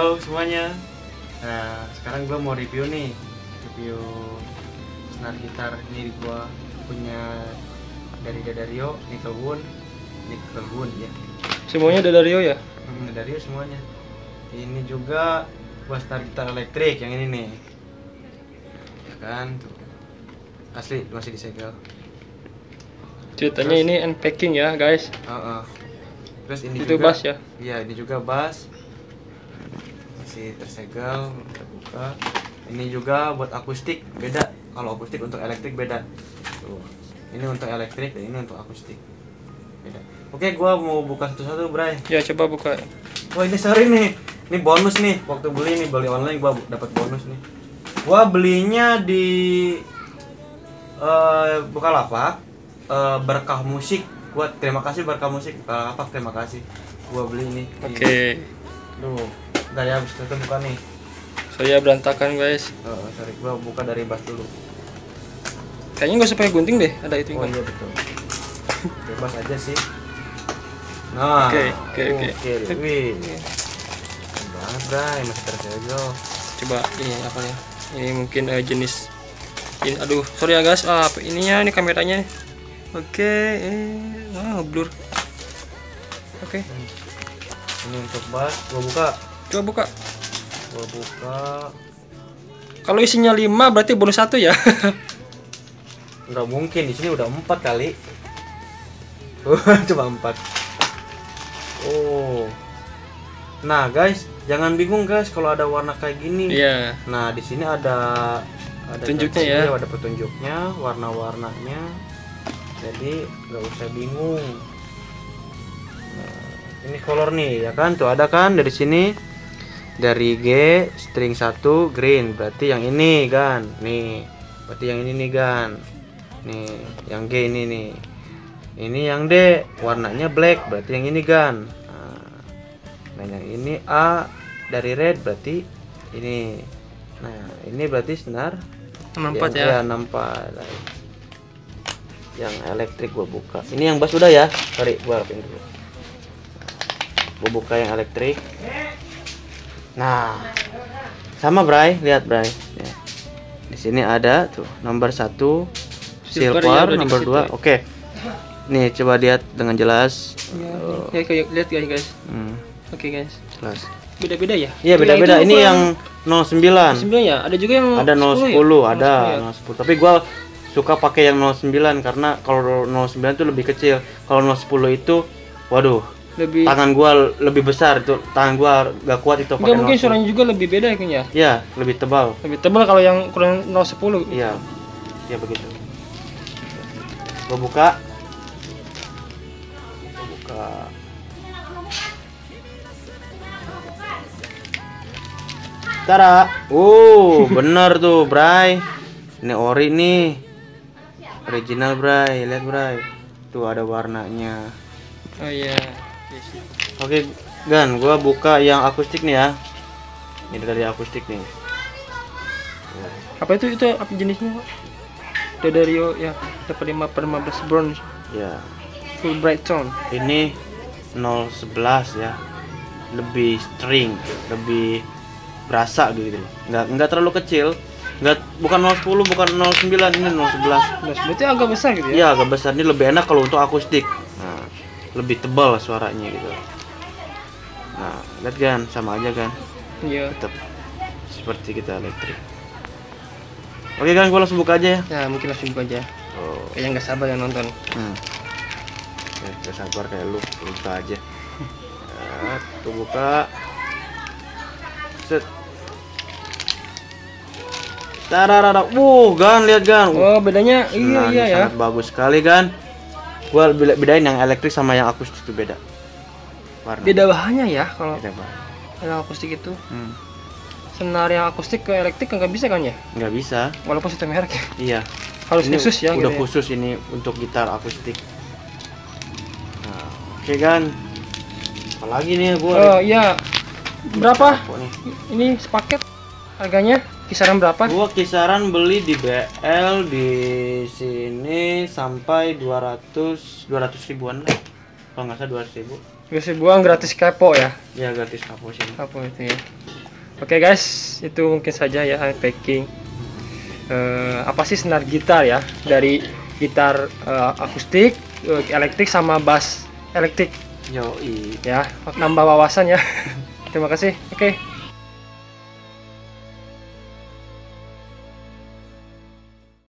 halo semuanya. Nah, sekarang gue mau review senar gitar ini. Gue punya dari Dadario, Nickel Wood ya. Semuanya Dadario ya? Dadario semuanya. Ini juga buat senar gitar elektrik yang ini nih. Ya kan, tuh. Asli masih disegel. Ceritanya ini unpacking ya guys. Terus ini itu juga bass ya? Iya, ini juga bass. Masih tersegel, kita buka. Ini juga buat akustik, beda. Kalau akustik untuk elektrik beda. Tuh. Ini untuk elektrik dan ini untuk akustik. Beda. Oke, gua mau buka satu-satu, Bray. Ya, coba buka. Wah, ini sorry nih. Ini bonus nih. Waktu beli online gua dapat bonus nih. Gua belinya di Bukalapak, Berkah Musik. Gua terima kasih Berkah Musik. Terima kasih. Gua beli ini. Oke. Tuh, bentar ya, habis itu buka nih. Saya berantakan guys. Sorry, gua buka dari bass dulu. Kayaknya nggak usah pakai gunting deh, ada itu. Oh iya betul. Bebas aja sih. Nah, Oke. Wih. Banget, Bray, masih tersegel. Coba ini apa ya? Ini mungkin jenis ini. Aduh, sorry ya guys. Ininya ini kameranya. Oke, blur. Oke. Ini untuk bass, gua buka. Coba buka. Gua buka. Kalau isinya 5 berarti bonus 1 ya. Nggak mungkin, di sini udah 4 kali. Coba 4. Oh. Nah, guys, jangan bingung guys kalau ada warna kayak gini. Iya. Nah, di sini ada petunjuknya ya. Ada petunjuknya, warna-warnanya. Jadi nggak usah bingung. Nah, ini color nih ya kan, tuh ada kan dari sini. Dari G string 1 green, berarti yang ini kan. Nih, berarti yang ini nih kan. Nih, yang G ini nih. Ini yang D warnanya black, berarti yang ini kan. Nah, yang ini A dari red, berarti ini. Nah, ini berarti senar 64 ya. 64. Yang elektrik gua buka. Ini yang bass udah ya. Sorry, gua rapin dulu. Gua buka yang elektrik. Nah, sama Bray, lihat Bray. Ya. Di sini ada tuh nomor 1 silver, ya, nomor 2. Oke. Nih, coba lihat dengan jelas. Ya, lihat guys. Oke guys. Jelas. Beda-beda ya? Iya, beda-beda. Ini yang 09. 09 ya? Ada juga yang ada 010, ya? ada 010. Tapi gua suka pakai yang 09 karena kalau 09 itu lebih kecil. Kalau 010 itu waduh, lebih tangan gua lebih besar itu. Tangan gua gak kuat itu pakai. Mungkin suaranya juga lebih beda kayaknya. Iya, lebih tebal. Lebih tebal kalau yang ukuran 010. Iya. Iya begitu. Gua buka. Tara. Bener tuh, Bray. Ini ori nih. Original, Bray. Lihat, Bray. Tuh ada warnanya. Oh iya. Oke, Gan, gua buka yang akustik nih ya. Ini dari akustik nih. Apa itu apa jenisnya? Dadario ya, dapat 5/15 bronze. Ya. Full bright tone. Ini 011 ya. Lebih string, lebih berasa gitu loh. Enggak terlalu kecil. Bukan 010, bukan 09, ini 011. Berarti agak besar gitu ya? Iya, agak besar. Ini lebih enak kalau untuk akustik. Nah, lebih tebal suaranya gitu. Nah, lihat kan, sama aja kan? Iya. Tetap seperti kita elektrik. Oke kan, gua langsung buka aja ya. Ya, mungkin langsung buka aja. Kayaknya nggak sabar yang nonton. Ya, gak sabar kayak lu, buka aja. Tuh buka. Set. Tararara. Gan, lihat Gan. Oh, bedanya iya ya. Sangat bagus sekali kan. Gua bedain yang elektrik sama yang akustik itu beda. Warna. Beda bahannya ya kalau Beda bahan. yang akustik itu. Senar yang akustik ke elektrik nggak bisa kan ya? Nggak bisa. Walaupun sistem merek ya. Iya. Harus Ini khusus ya. Udah gitu khusus ya? Ini untuk gitar akustik. Nah, oke kan. Apalagi nih gua. Oh iya. Berapa? Nih. Ini sepaket harganya kisaran berapa? Gua kisaran beli di BL di sini sampai 200 ribuan lah. Kalau nggak salah 200 ribu. Biasa buang gratis kepo ya? Ya gratis kapo sini. Kepo itu ya. Oke guys, itu mungkin saja ya unpacking apa sih senar gitar ya, dari gitar akustik, elektrik sama bass elektrik Yoi. ya, nambah wawasan ya. Terima kasih. Oke.